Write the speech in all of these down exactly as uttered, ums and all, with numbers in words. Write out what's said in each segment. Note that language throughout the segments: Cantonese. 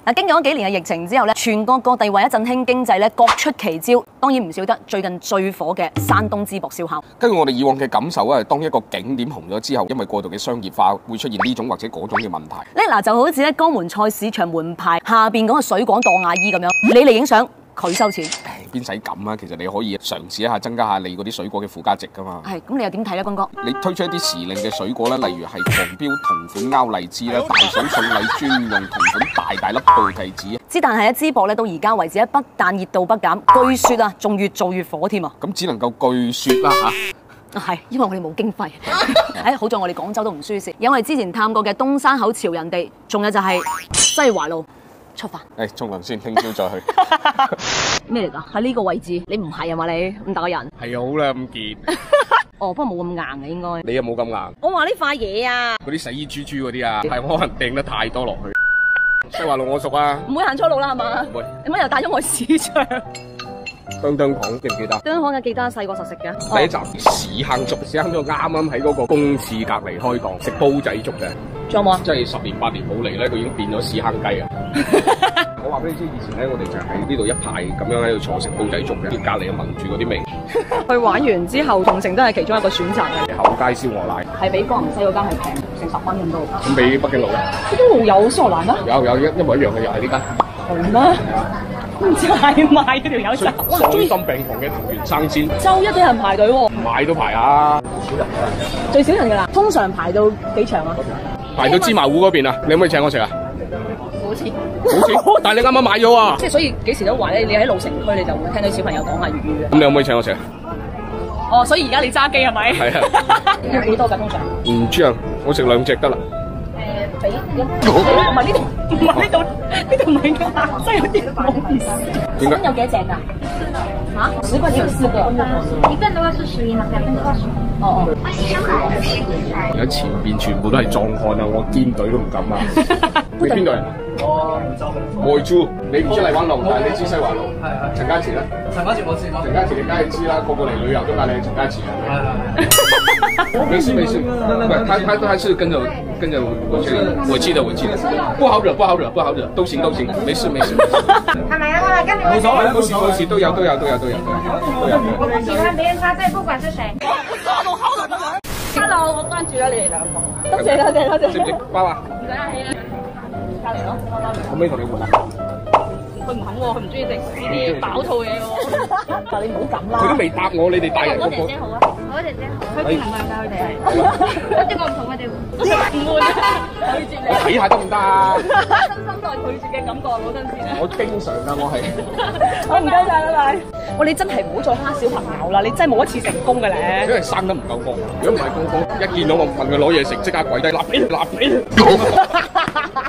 嗱，經過咗幾年嘅疫情之後咧，全國各地為咗振興經濟咧，各出奇招。當然唔少得最近最火嘅山東淄博燒烤。 根據我哋以往嘅感受啊，當一個景點紅咗之後，因為過度嘅商業化，會出現呢種或者嗰種嘅問題。 咧嗱，就好似咧江門菜市場門牌下邊嗰個水廣檔阿姨咁樣，你嚟影相，佢收錢。 邊使咁啊？其實你可以嘗試一下增加下你嗰啲水果嘅附加值㗎嘛。係， 咁你又點睇咧，君哥？ 你推出一啲時令嘅水果咧，例如係狂飆同款歐荔枝啦，大水送禮專用同款大大粒菩提子。 之但係喺淄博咧，到而家為止咧，不但熱度不減，據說啊，仲越做越火添啊！ 咁只能夠據說啦嚇。 係，因為我哋冇經費。誒，好在我哋廣州都唔輸蝕，因為之前探過嘅東山口潮人地，仲有就係西華路。出發。誒，沖涼先，聽朝再去。咩嚟㗎？喺呢個位置，你唔係啊嘛？你咁大個人。 係啊，好啦，咁結。 哦，不過冇咁硬嘅應該。 你又冇咁硬。 我話呢塊嘢啊。 嗰啲洗衣豬豬嗰啲啊，係我可能掟得太多落去。西華路我熟啊。唔會行錯路啦係嘛？ 唔會。 你乜又帶咗我去市場？ 叮叮糖記唔記得？ 叮叮糖嘅記得，細個實食嘅。 第一集屎坑粥，屎坑粥啱啱喺嗰個公廁隔離開檔，食煲仔粥嘅。仲有冇啊？即係十年八年冇嚟咧，佢已經變咗屎坑雞啊！我話俾你知，以前咧我哋就喺呢度一排咁樣喺度坐食煲仔粥嘅，隔離又聞住嗰啲味。去玩完之後，同城都係其中一個選擇嘅。厚街燒鵝奶係比江南西嗰間係平成十蚊咁多。咁比北京路咧？北京路有燒鵝奶咩？有有一一模一樣嘅，又係呢間。係咩？唔知係賣嗰條友仔。喪心病狂嘅藤原生煎。周一啲人排隊喎。買都排啊！最少人㗎啦。通常排到幾長啊？排到芝麻糊嗰邊啊！你可唔可以請我食啊？好似，好似，但係你啱啱買咗啊！即係所以幾時都話咧，你喺老城區你就會聽到小朋友講下粵語嘅。咁你可唔可以請我食啊？哦，所以而家你揸機係咪？係啊。要幾多㗎通常？唔知啊，我食兩隻得啦。誒，俾一。唔係呢度，唔係呢度，呢度唔係㗎，真係有啲唔好意思。點解？有幾多隻㗎？啊？十塊錢有四個。一份的話是十一嘛，兩份的話十。哦哦。而家前邊全部都係壯漢啊，我肩隊都唔敢啊！你邊度人？我外租，你唔知荔灣路，但係你知西華路。係係。陳家祠咧？陳家祠我知咯。陳家祠你梗係知啦，個個嚟旅遊都嗌你陳家祠啊。係係。沒事沒事，不，他他他是跟着跟着我去的，我記得我記得，不好惹不好惹不好惹，都行都行，沒事沒事。係咪啊？我嚟跟你。冇所謂，冇事冇事，都有都有都有都有都有。我們喜歡別人插隊，不管是誰。我好好好。Hello，我關注咗你哋兩個。多謝多謝多謝。識唔識包啊？唔使客氣啦。隔離咯，可唔可以同你換啊？佢唔肯喎，佢唔中意食呢啲飽肚嘢喎。但你唔好咁啦。佢都未答我，你哋大人嗰個。姐姐好啊，好姐姐好。佢邊行㗎？佢哋係。一啲我唔同佢哋換。唔換啊！拒絕你。我睇下得唔得啊？真心待拒絕嘅感覺，嗰陣時咧。我經常㗎，我係。我唔該曬，拜拜。喂，你真係唔好再蝦小朋友啦！你真係冇一次成功嘅咧。因為生得唔夠光，如果唔係光光，一見到我問佢攞嘢食，即刻跪低，立起立起。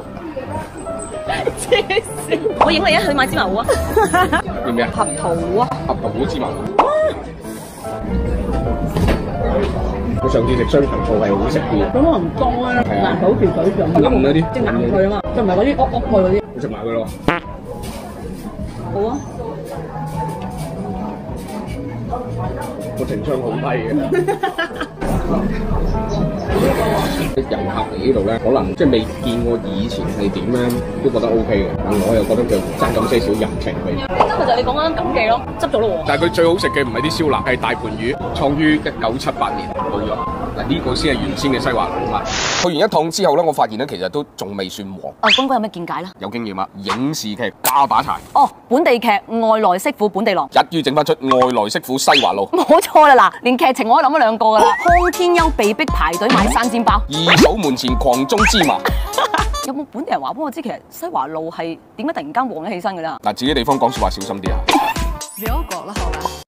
黐線！我影你啊，去買芝麻糊啊！要咩啊？合桃糊啊！合桃糊芝麻糊。我上次食雙層醋係好食啲嘅。咁可能多咧，難保條腿上。腍嗰啲，即係硬脆啊嘛，就唔係嗰啲噏噏脆嗰啲。你食埋佢咯。好啊。個情商好低嘅。啲遊客嚟呢度咧，可能即係未見過以前係點咧，都覺得 O K 嘅。但我又覺得佢爭咁些少人情味。今日就係你講緊錦記咯，執咗咯喎。但係佢最好食嘅唔係啲燒臘，係大盤魚，創於一九七八年冇咗。嗱呢個先係原先嘅西華路啊！去完一趟之後咧，我發現咧其實都仲未算黃。啊，光哥有咩見解咧？有經驗啊！影視劇加把柴。哦，本地劇外來媳婦本地郎，一於整翻出外來媳婦西華路。冇錯啦，嗱，連劇情我都諗咗兩個噶啦。康天庥被逼排隊買生煎包，二嫂門前狂種芝麻。有冇本地人話俾我知，其實西華路係點解突然間旺咗起身嘅咧？嗱，自己地方講説話小心啲啊！不要講了，好啦。